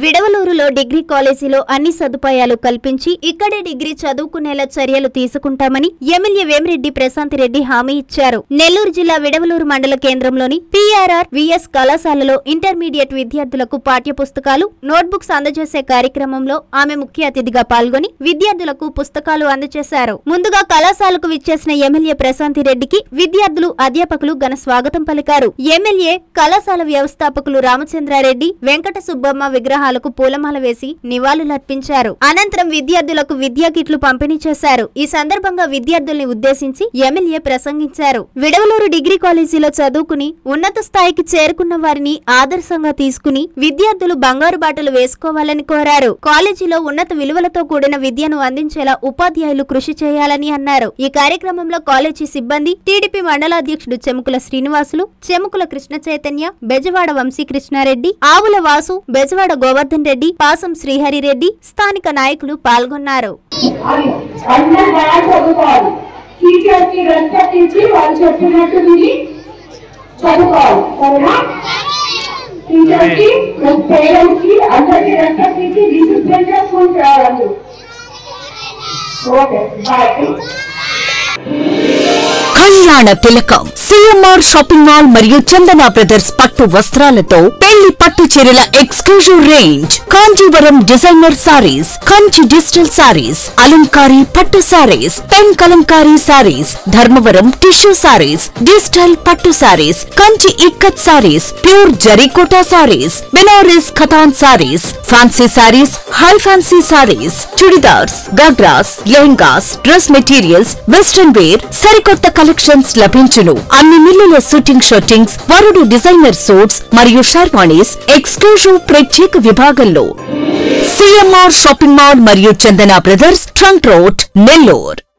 విడవలూరులో degree కాలేజీలో అన్ని సదుపాయాలు కల్పించి ఇక్కడే డిగ్రీ చదువుకునేలా చర్యలు తీసుకుంటామని ఎమ్మెల్యే వేమిరెడ్డి ప్రశాంత్ రెడ్డి హామీ ఇచ్చారు. నెల్లూరు జిల్లా విడవలూరు మండల కేంద్రంలోని PRR VS కళాశాలలో ఇంటర్మీడియట్ విద్యార్థులకు పాఠ్యపుస్తకాలు, నోట్బుక్స్ అందజేసే కార్యక్రమంలో ఆమె ముఖ్య అతిథిగా పాల్గొని విద్యార్థులకు పుస్తకాలు అందజేశారు. ముందుగా కళాశాలకు విచ్చేసిన ఎమ్మెల్యే ప్రశాంత్ రెడ్డికి విద్యార్థులు, అధ్యాపకులు ఘన స్వాగతం పలికారు. ఎమ్మెల్యే కళాశాల వ్యవస్థాపకులు రామచంద్రారెడ్డి, వెంకట సుబ్బమ్మ విగ్రహాలకు పూలమాల వేసి నివాళులర్పించారు. అనంతరం విద్యార్థులకు విద్యా కిట్లు పంపిణీ చేశారు. ఈ సందర్భంగా విద్యార్థుల్ని ఉద్దేశించి ఎమ్మెల్యే ప్రసంగించారు. విడవలూరు డిగ్రీ కాలేజీలో చదువుకుని ఉన్నత స్థాయికి చేరుకున్న వారిని ఆదర్శంగా తీసుకుని విద్యార్థులు బంగారు బాటలు వేసుకోవాలని కోరారు. కాలేజీలో ఉన్నత విలువలతో కూడిన విద్యను అందించేలా ఉపాధ్యాయులు కృషి చేయాలని అన్నారు. ఈ కార్యక్రమంలో కాలేజీ సిబ్బంది, టీడీపీ మండలాధ్యక్షుడు చెముకుల శ్రీనివాసులు, చెముకుల కృష్ణ చైతన్య, బెజవాడ వంశీకృష్ణారెడ్డి, ఆవుల వాసు, బెజవాడ గోవర్ధన్ రెడ్డి, పాసం శ్రీహరిరెడ్డి, స్థానిక నాయకులు పాల్గొన్నారు. కళ్యాణ తిలకం CMR షాపింగ్ మాల్ మరియు చందన బ్రదర్స్ పట్టు వస్త్రాలతో పెళ్లి పట్టు చీరల exclusive range, Kanjeevaram designer saris, Kanchi digital saris, అలంకారీ పట్టు saris, pen Kalamkari saris, Dharmavaram tissue saris, digital పట్టు saris, Kanchi Ikkat saris, pure జరీకోటా సారీస్, బెనారస్ ఖతాన్ saris, fancy saris, high fancy saris, churidars, ghagras, lehengas, dress materials, western wear, సరికొత్త కలెక్షన్స్ లభించును. అన్ని మిల్లుల షూటింగ్ షర్టింగ్స్, వరుడు డిజైనర్ సూట్స్ మరియు షర్వాణీస్ ఎక్స్క్లూజివ్ ప్రత్యేక విభాగంలో CMR షాపింగ్ మాల్ మరియు Chandana brothers, trunk road, Nellore.